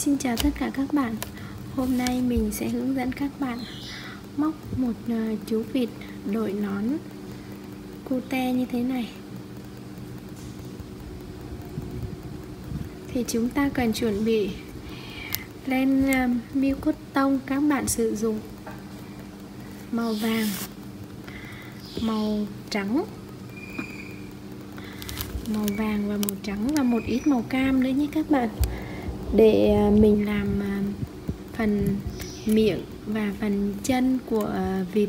Xin chào tất cả các bạn. Hôm nay mình sẽ hướng dẫn các bạn móc một chú vịt đội nón cute như thế này. Thì chúng ta cần chuẩn bị len miêu cốt tông. Các bạn sử dụng màu vàng, màu trắng, màu vàng và màu trắng và một ít màu cam nữa nhé các bạn, để mình làm phần miệng và phần chân của vịt.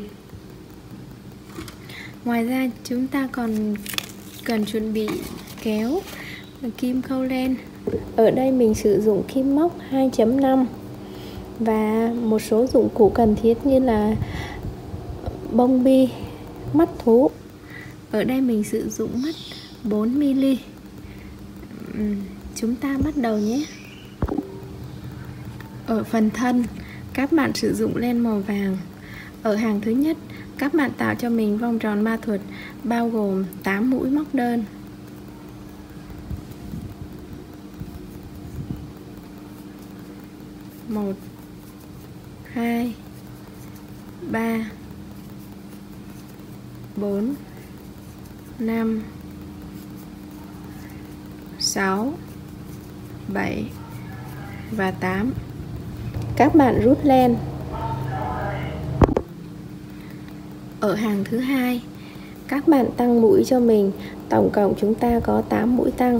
Ngoài ra chúng ta còn cần chuẩn bị kéo và kim khâu len. Ở đây mình sử dụng kim móc 2.5 và một số dụng cụ cần thiết như là bông bi, mắt thú. Ở đây mình sử dụng mắt 4mm. Chúng ta bắt đầu nhé. Ở phần thân, các bạn sử dụng len màu vàng. Ở hàng thứ nhất, các bạn tạo cho mình vòng tròn ma thuật bao gồm 8 mũi móc đơn. Một, 2, 3, 4, 5, 6, 7 và 8. Các bạn rút len. Ở hàng thứ hai, các bạn tăng mũi cho mình. Tổng cộng chúng ta có 8 mũi tăng.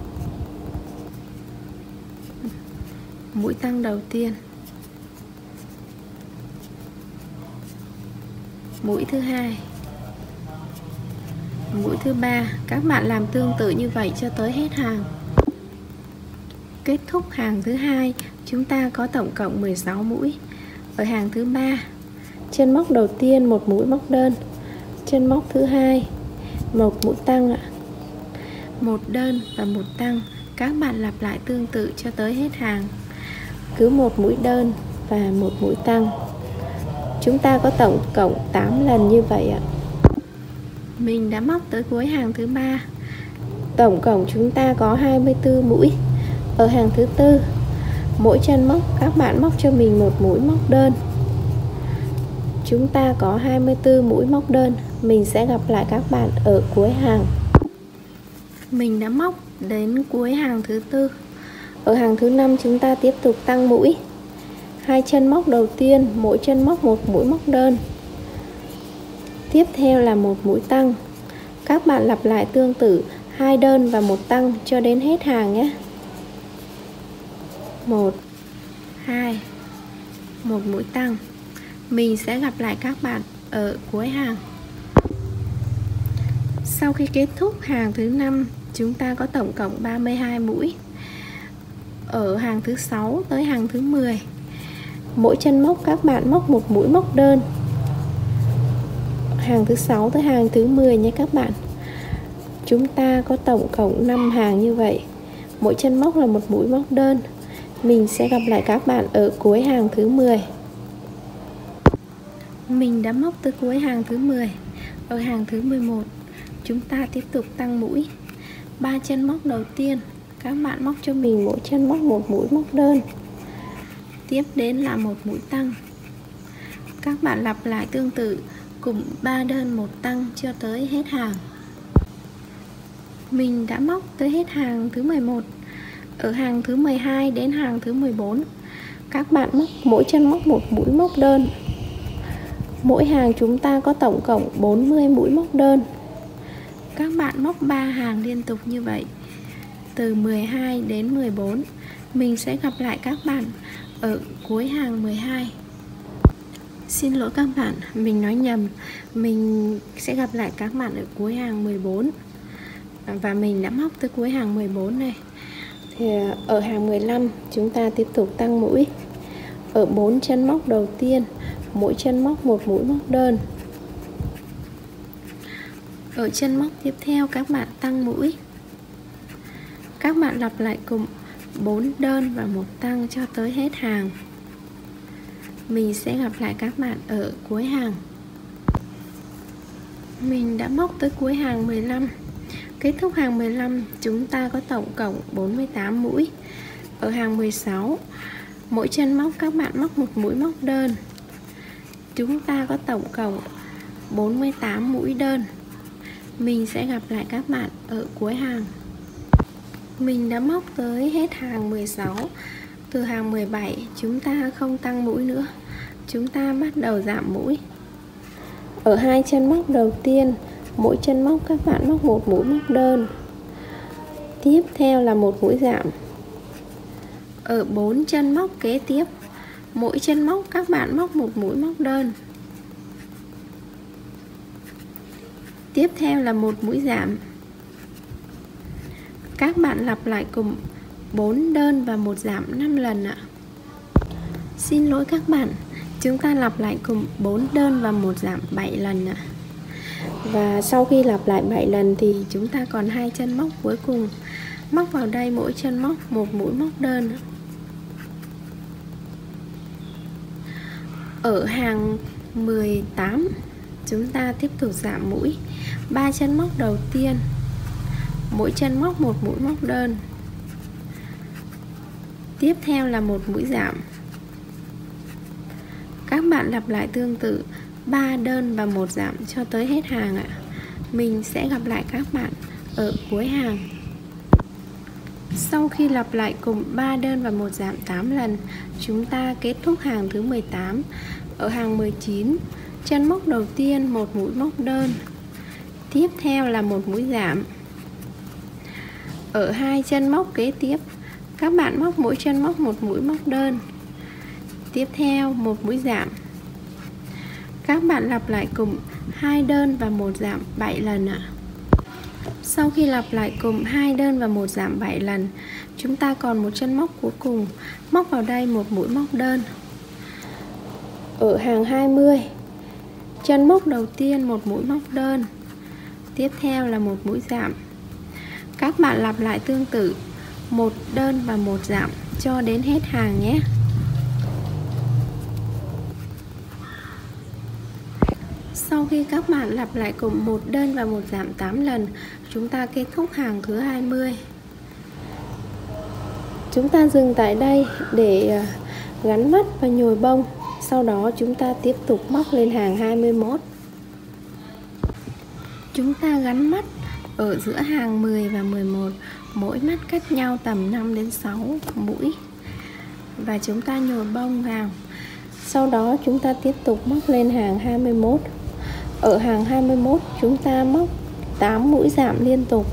Mũi tăng đầu tiên, mũi thứ hai, mũi thứ ba. Các bạn làm tương tự như vậy cho tới hết hàng. Kết thúc hàng thứ hai, chúng ta có tổng cộng 16 mũi. Ở hàng thứ ba, chân móc đầu tiên một mũi móc đơn, chân móc thứ hai một mũi tăng ạ, một đơn và một tăng. Các bạn lặp lại tương tự cho tới hết hàng, cứ một mũi đơn và một mũi tăng. Chúng ta có tổng cộng 8 lần như vậy ạ. Mình đã móc tới cuối hàng thứ ba. Tổng cộng chúng ta có 24 mũi. Ở hàng thứ tư, mỗi chân móc các bạn móc cho mình một mũi móc đơn. Chúng ta có 24 mũi móc đơn. Mình sẽ gặp lại các bạn ở cuối hàng. Mình đã móc đến cuối hàng thứ tư. Ở hàng thứ năm chúng ta tiếp tục tăng mũi. Hai chân móc đầu tiên, mỗi chân móc một mũi móc đơn. Tiếp theo là một mũi tăng. Các bạn lặp lại tương tự 2 đơn và 1 tăng cho đến hết hàng nhé. 1, 2, một mũi tăng. Mình sẽ gặp lại các bạn ở cuối hàng. Sau khi kết thúc hàng thứ 5, chúng ta có tổng cộng 32 mũi. Ở hàng thứ 6 tới hàng thứ 10, mỗi chân móc các bạn móc một mũi móc đơn. Hàng thứ 6 tới hàng thứ 10 nhé các bạn. Chúng ta có tổng cộng 5 hàng như vậy. Mỗi chân móc là một mũi móc đơn. Mình sẽ gặp lại các bạn ở cuối hàng thứ 10. Mình đã móc tới cuối hàng thứ 10. Ở hàng thứ 11, chúng ta tiếp tục tăng mũi. 3 chân móc đầu tiên, các bạn móc cho mình mỗi chân móc một mũi móc đơn. Tiếp đến là một mũi tăng. Các bạn lặp lại tương tự cùng 3 đơn 1 tăng cho tới hết hàng. Mình đã móc tới hết hàng thứ 11. Ở hàng thứ 12 đến hàng thứ 14, các bạn móc mỗi chân móc một mũi móc đơn. Mỗi hàng chúng ta có tổng cộng 40 mũi móc đơn. Các bạn móc 3 hàng liên tục như vậy, từ 12 đến 14. Mình sẽ gặp lại các bạn ở cuối hàng 12. Xin lỗi các bạn, mình nói nhầm. Mình sẽ gặp lại các bạn ở cuối hàng 14. Và mình đã móc tới cuối hàng 14 này. Thì ở hàng 15 chúng ta tiếp tục tăng mũi. Ở 4 chân móc đầu tiên, mỗi chân móc một mũi móc đơn. Ở chân móc tiếp theo các bạn tăng mũi. Các bạn lặp lại cùng 4 đơn và 1 tăng cho tới hết hàng. Mình sẽ gặp lại các bạn ở cuối hàng. Mình đã móc tới cuối hàng 15. Kết thúc hàng 15, chúng ta có tổng cộng 48 mũi. Ở hàng 16, mỗi chân móc các bạn móc một mũi móc đơn. Chúng ta có tổng cộng 48 mũi đơn. Mình sẽ gặp lại các bạn ở cuối hàng. Mình đã móc tới hết hàng 16. Từ hàng 17 chúng ta không tăng mũi nữa, chúng ta bắt đầu giảm mũi. Ở hai chân móc đầu tiên, mỗi chân móc các bạn móc một mũi móc đơn. Tiếp theo là một mũi giảm. Ở 4 chân móc kế tiếp, mỗi chân móc các bạn móc một mũi móc đơn. Tiếp theo là một mũi giảm. Các bạn lặp lại cùng 4 đơn và một giảm 5 lần ạ. Xin lỗi các bạn, chúng ta lặp lại cùng 4 đơn và một giảm 7 lần ạ. Và sau khi lặp lại 7 lần thì chúng ta còn hai chân móc cuối cùng. Móc vào đây mỗi chân móc một mũi móc đơn. Ở hàng 18 chúng ta tiếp tục giảm mũi. 3 chân móc đầu tiên, mỗi chân móc một mũi móc đơn. Tiếp theo là một mũi giảm. Các bạn lặp lại tương tự 3 đơn và một giảm cho tới hết hàng ạ. Mình sẽ gặp lại các bạn ở cuối hàng. Sau khi lặp lại cùng 3 đơn và một giảm 8 lần, chúng ta kết thúc hàng thứ 18. Ở hàng 19, chân móc đầu tiên một mũi móc đơn. Tiếp theo là một mũi giảm. Ở hai chân móc kế tiếp, các bạn móc mỗi chân móc một mũi móc đơn. Tiếp theo một mũi giảm. Các bạn lặp lại cùng 2 đơn và một giảm 7 lần ạ. Sau khi lặp lại cùng 2 đơn và một giảm 7 lần, chúng ta còn một chân móc cuối cùng. Móc vào đây một mũi móc đơn. Ở hàng 20, chân móc đầu tiên một mũi móc đơn. Tiếp theo là một mũi giảm. Các bạn lặp lại tương tự một đơn và một giảm cho đến hết hàng nhé. Sau khi các bạn lặp lại cùng một đơn và một giảm 8 lần, chúng ta kết thúc hàng thứ 20. Chúng ta dừng tại đây để gắn mắt và nhồi bông. Sau đó chúng ta tiếp tục móc lên hàng 21. Chúng ta gắn mắt ở giữa hàng 10 và 11, mỗi mắt cách nhau tầm 5 đến 6 mũi. Và chúng ta nhồi bông vào. Sau đó chúng ta tiếp tục móc lên hàng 21. Ở hàng 21 chúng ta móc 8 mũi giảm liên tục.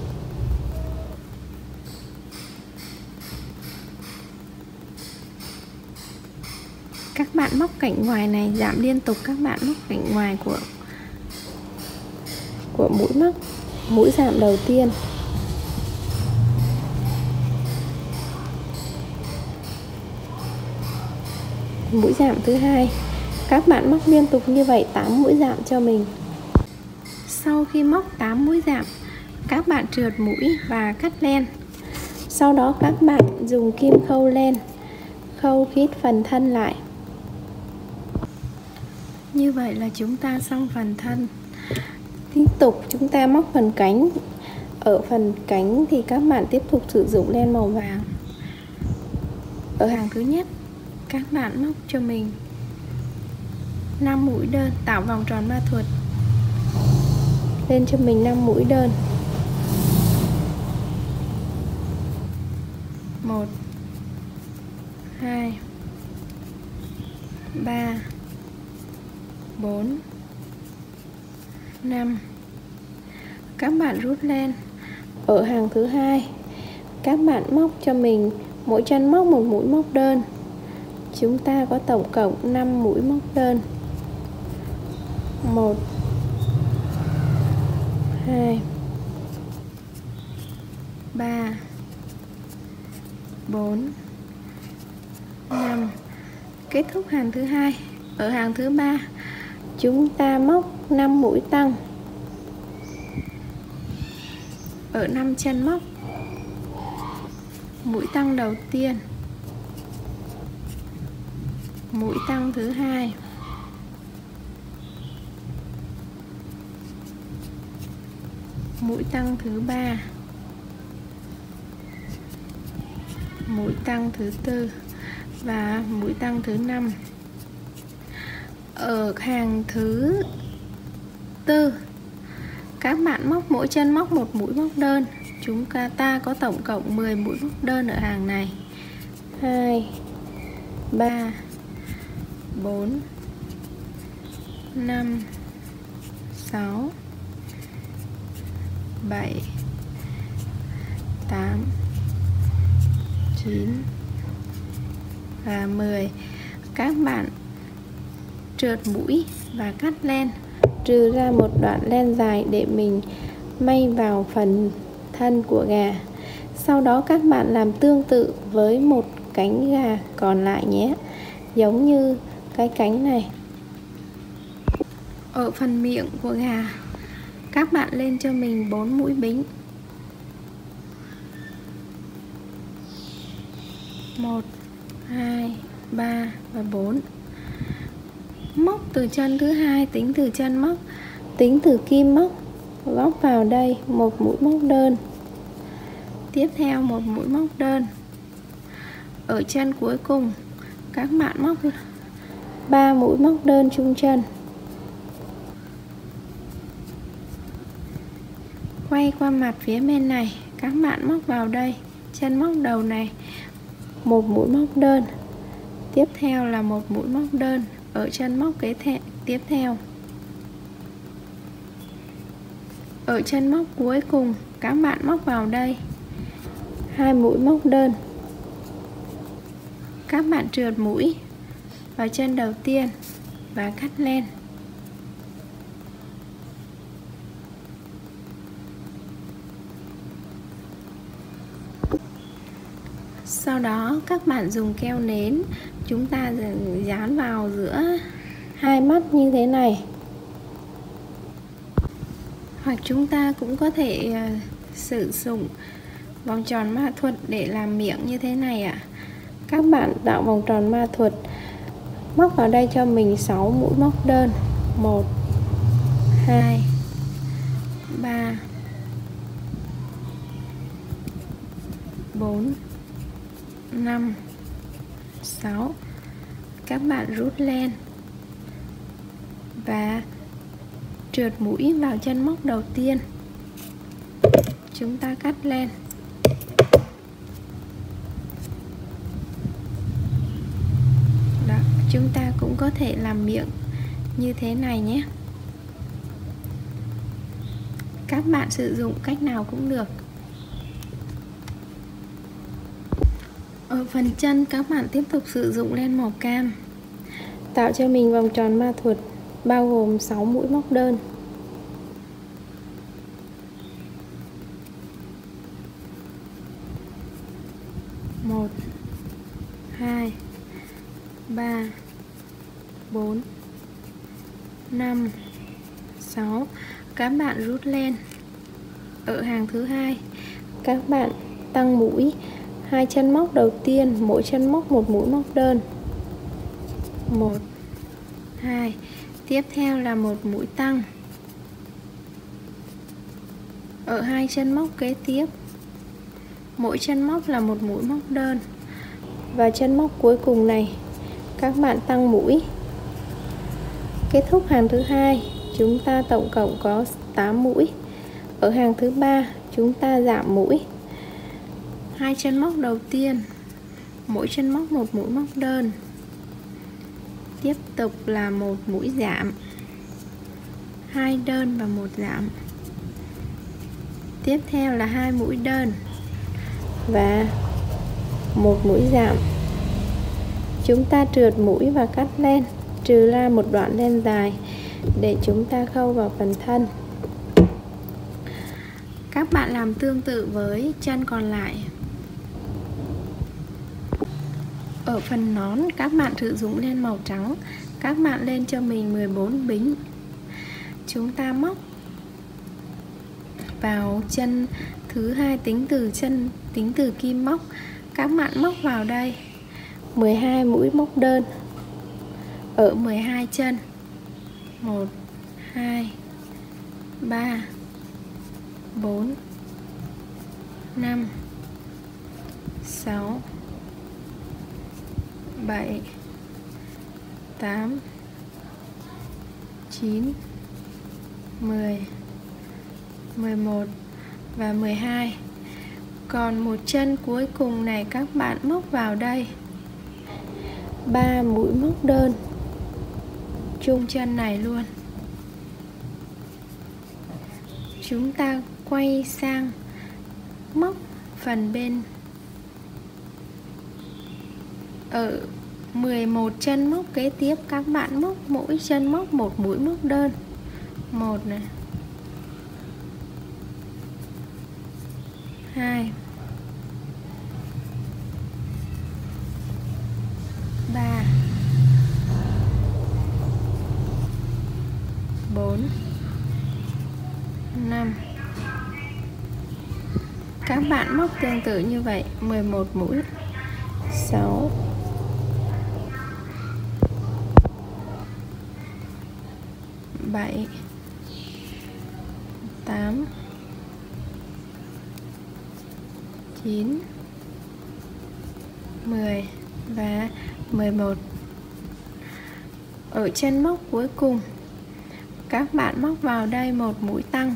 Các bạn móc cạnh ngoài này giảm liên tục, các bạn móc cạnh ngoài của mũi giảm đầu tiên. Mũi giảm thứ hai. Các bạn móc liên tục như vậy 8 mũi giảm cho mình. Sau khi móc 8 mũi giảm, các bạn trượt mũi và cắt len. Sau đó các bạn dùng kim khâu len, khâu khít phần thân lại. Như vậy là chúng ta xong phần thân. Tiếp tục chúng ta móc phần cánh. Ở phần cánh thì các bạn tiếp tục sử dụng len màu vàng. Ở hàng thứ nhất, các bạn móc cho mình 5 mũi đơn, tạo vòng tròn ma thuật. Lên cho mình 5 mũi đơn. 1 2 3 4 5. Các bạn rút len. Ở hàng thứ hai, các bạn móc cho mình mỗi chân móc một mũi móc đơn. Chúng ta có tổng cộng 5 mũi móc đơn. 1 2 3 4 5. Kết thúc hàng thứ hai. Ở hàng thứ ba, chúng ta móc 5 mũi tăng. Ở 5 chân móc, mũi tăng đầu tiên, mũi tăng thứ hai, mũi tăng thứ ba, mũi tăng thứ tư và mũi tăng thứ 5. Ở hàng thứ tư, các bạn móc mỗi chân móc một mũi móc đơn. Chúng ta có tổng cộng 10 mũi móc đơn ở hàng này. 2 3 4 5 6 7 8 9 và 10. Các bạn trượt mũi và cắt len, trừ ra một đoạn len dài để mình may vào phần thân của gà. Sau đó các bạn làm tương tự với một cánh gà còn lại nhé, giống như cái cánh này. Ở phần miệng của gà, các bạn lên cho mình 4 mũi bính. 1 2 3 và 4. Móc từ chân thứ hai, tính từ chân móc, tính từ kim móc, góc vào đây một mũi móc đơn. Tiếp theo một mũi móc đơn. Ở chân cuối cùng, các bạn móc 3 mũi móc đơn chung chân. Quay qua mặt phía bên này, các bạn móc vào đây, chân móc đầu này, một mũi móc đơn. Tiếp theo là một mũi móc đơn ở chân móc tiếp theo. Ở chân móc cuối cùng, các bạn móc vào đây 2 mũi móc đơn. Các bạn trượt mũi vào chân đầu tiên và cắt len. Sau đó các bạn dùng keo nến, chúng ta dán vào giữa hai mắt như thế này. Hoặc chúng ta cũng có thể sử dụng vòng tròn ma thuật để làm miệng như thế này ạ. Các bạn tạo vòng tròn ma thuật, móc vào đây cho mình 6 mũi móc đơn. 1 2 3 4 5 6. Các bạn rút len và trượt mũi vào chân móc đầu tiên. Chúng ta cắt len. Đó, chúng ta cũng có thể làm miệng như thế này nhé. Các bạn sử dụng cách nào cũng được. Ở phần chân, các bạn tiếp tục sử dụng len màu cam, tạo cho mình vòng tròn ma thuật bao gồm 6 mũi móc đơn. Một 2 3 4 5 6. Các bạn rút len. Ở hàng thứ hai, các bạn tăng mũi 2 chân móc đầu tiên, mỗi chân móc một mũi móc đơn. 1 2. Tiếp theo là một mũi tăng. Ở 2 chân móc kế tiếp, mỗi chân móc là một mũi móc đơn. Và chân móc cuối cùng này, các bạn tăng mũi. Kết thúc hàng thứ hai, chúng ta tổng cộng có 8 mũi. Ở hàng thứ ba, chúng ta giảm mũi. 2 chân móc đầu tiên, mỗi chân móc một mũi móc đơn. Tiếp tục là một mũi giảm, 2 đơn và một giảm. Tiếp theo là 2 mũi đơn và một mũi giảm. Chúng ta trượt mũi và cắt len, trừ ra một đoạn len dài để chúng ta khâu vào phần thân. Các bạn làm tương tự với chân còn lại. Ở phần nón, các bạn sử dụng len màu trắng. Các bạn lên cho mình 14 bính. Chúng ta móc vào chân thứ hai, tính từ kim móc. Các bạn móc vào đây 12 mũi móc đơn ở 12 chân. 1 2 3 4 5 6 7 8 9 10 11 và 12. Còn một chân cuối cùng này các bạn móc vào đây 3 mũi móc đơn chung chân này luôn. Chúng ta quay sang móc phần bên ở 11 chân móc kế tiếp các bạn móc mỗi chân móc một mũi móc đơn. Một này, 2 3 4 5. Các bạn móc tương tự như vậy 11 mũi. 6 7 8 9 10 và 11. Ở chân móc cuối cùng các bạn móc vào đây một mũi tăng.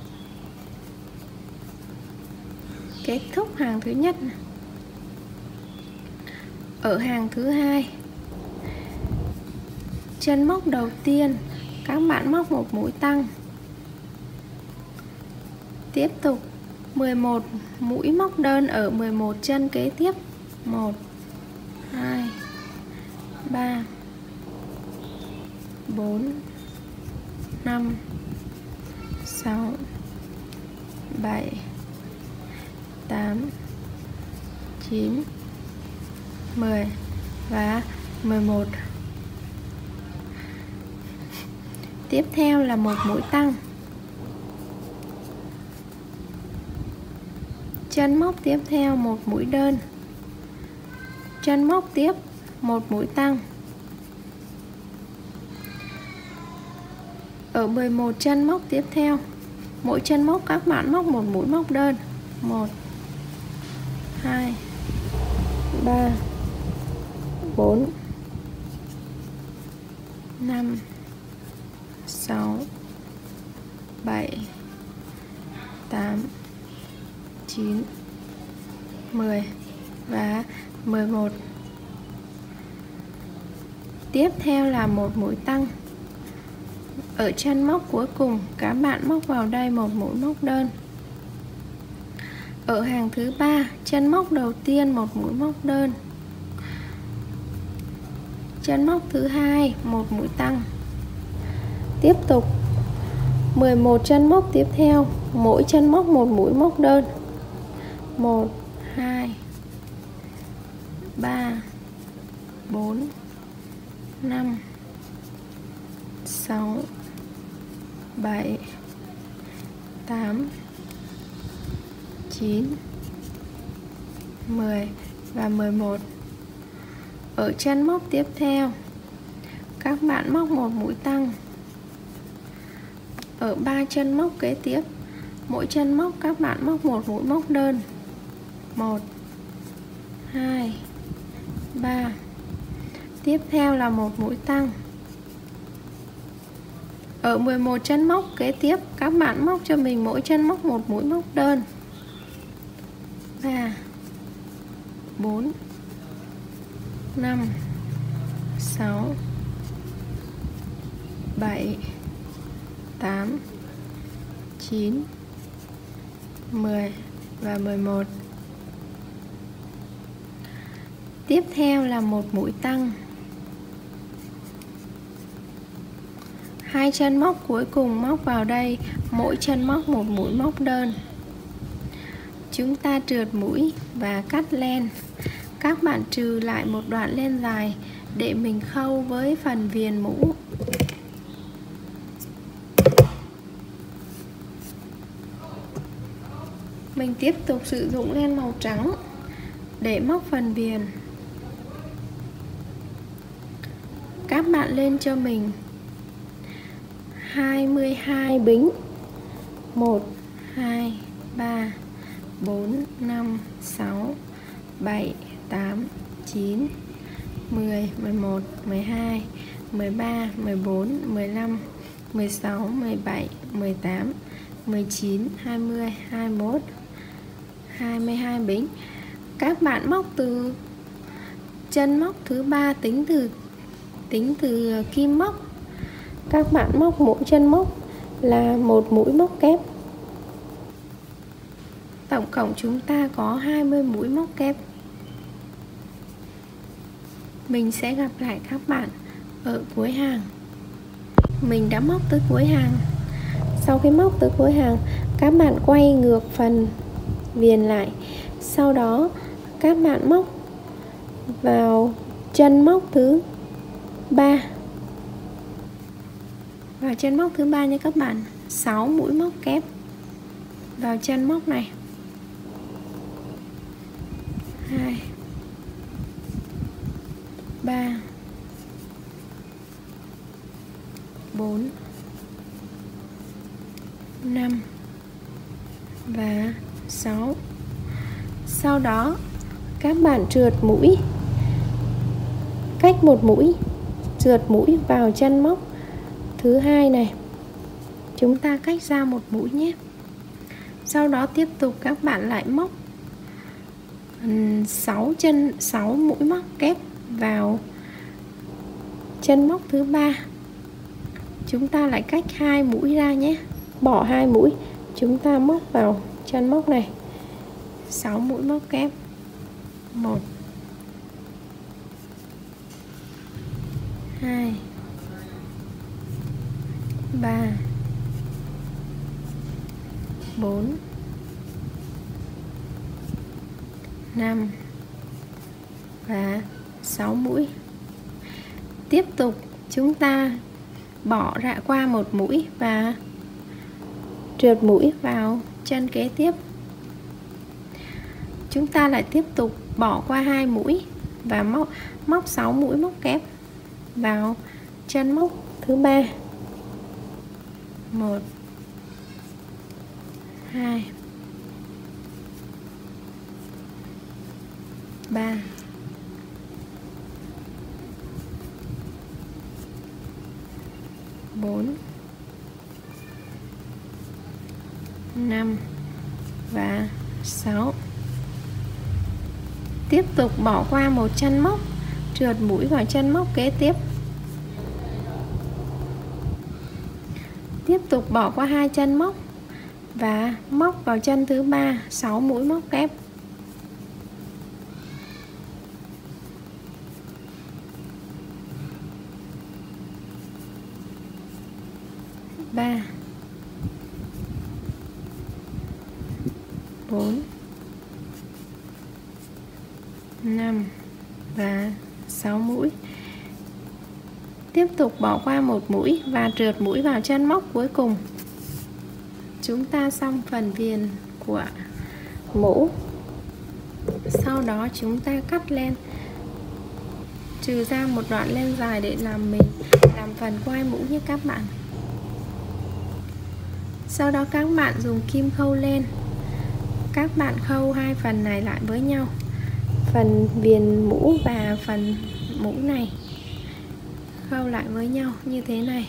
Kết thúc hàng thứ nhất. Ở hàng thứ hai, chân móc đầu tiên các bạn móc một mũi tăng. Tiếp tục 11 mũi móc đơn ở 11 chân kế tiếp. 1 2 3 4 5 6 7 8 9 10 và 11. Tiếp theo là một mũi tăng. Chân móc tiếp theo một mũi đơn. Chân móc tiếp một mũi tăng. Ở 11 chân móc tiếp theo, mỗi chân móc các bạn móc một mũi móc đơn. 1 2 3 4 5 6 7 8 9 10 và 11. Tiếp theo là một mũi tăng. Ở chân móc cuối cùng các bạn móc vào đây một mũi móc đơn. Ở hàng thứ ba, chân móc đầu tiên một mũi móc đơn. Chân móc thứ hai một mũi tăng. Tiếp tục 11 chân móc tiếp theo, mỗi chân móc một mũi móc đơn. 1 2 3 4 5 6 7 8 9 10 và 11. Ở chân móc tiếp theo các bạn móc một mũi tăng. Ở 3 chân móc kế tiếp, mỗi chân móc các bạn móc một mũi móc đơn. 1 2 3. Tiếp theo là một mũi tăng. Ở 11 chân móc kế tiếp các bạn móc cho mình mỗi chân móc một mũi móc đơn. 3 4 5 6 7 8 9 10 và 11. Tiếp theo là một mũi tăng. Hai chân móc cuối cùng móc vào đây, mỗi chân móc một mũi móc đơn. Chúng ta trượt mũi và cắt len. Các bạn trừ lại một đoạn len dài để mình khâu với phần viền mũ. Mình tiếp tục sử dụng len màu trắng để móc phần viền. Các bạn lên cho mình 22 bính. 1 2 3 4 5 6 7, 8, 9, 10, 11, 12, 13, 14, 15, 16, 17, 18, 19, 20, 21, 22 bính. Các bạn móc từ chân móc thứ 3 tính từ kim móc. Các bạn móc mỗi chân móc là một mũi móc kép. Tổng cộng chúng ta có 20 mũi móc kép. Mình sẽ gặp lại các bạn ở cuối hàng. Mình đã móc tới cuối hàng. Sau khi móc tới cuối hàng, các bạn quay ngược phần viền lại. Sau đó các bạn móc vào chân móc thứ 3. Vào chân móc thứ 3 nha các bạn, 6 mũi móc kép vào chân móc này. 2, 3, 4, 5 và 6. Sau đó các bạn trượt mũi, cách một mũi, trượt mũi vào chân móc thứ 2 này. Chúng ta cách ra một mũi nhé. Sau đó tiếp tục các bạn lại móc 6 mũi móc kép vào chân móc thứ 3. Chúng ta lại cách 2 mũi ra nhé. Bỏ 2 mũi, chúng ta móc vào chân móc này. 6 mũi móc kép. 1, 2, 3, 4, 5 và 6 mũi. Tiếp tục chúng ta bỏ ra qua một mũi và trượt mũi vào chân kế tiếp. Chúng ta lại tiếp tục bỏ qua 2 mũi và móc 6 mũi móc kép vào chân móc thứ 3. 1, 2, 3, 4, 5 và 6. Tiếp tục bỏ qua một chân móc, trượt mũi vào chân móc kế tiếp. Tiếp tục bỏ qua 2 chân móc và móc vào chân thứ 3, 6 mũi móc kép. 3, 4, 5 và 6 mũi. Tiếp tục bỏ qua một mũi và trượt mũi vào chân móc cuối cùng. Chúng ta xong phần viền của mũ. Sau đó chúng ta cắt len, trừ ra một đoạn len dài để làm phần quai mũ như các bạn. Sau đó các bạn dùng kim khâu len. Các bạn khâu hai phần này lại với nhau, phần viền mũ và phần mũ này khâu lại với nhau như thế này.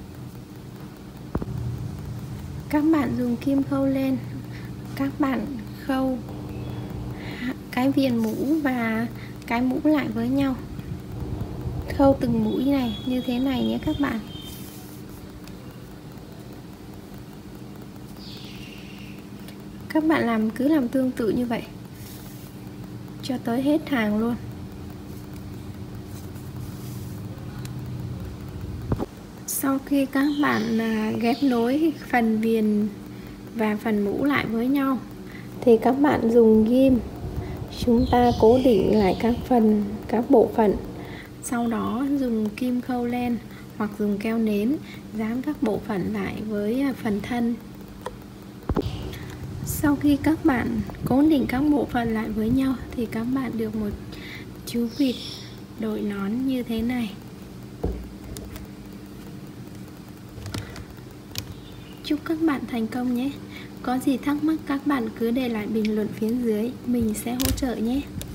Các bạn dùng kim khâu len, các bạn khâu cái viền mũ và cái mũ lại với nhau, khâu từng mũi này như thế này nhé các bạn. Các bạn cứ làm tương tự như vậy cho tới hết hàng luôn. Sau khi các bạn ghép nối phần viền và phần mũ lại với nhau thì các bạn dùng ghim, chúng ta cố định lại các bộ phận. Sau đó dùng kim khâu len hoặc dùng keo nến dán các bộ phận lại với phần thân. Sau khi các bạn cố định các bộ phận lại với nhau thì các bạn được một chú vịt đội nón như thế này. Chúc các bạn thành công nhé. Có gì thắc mắc các bạn cứ để lại bình luận phía dưới, mình sẽ hỗ trợ nhé.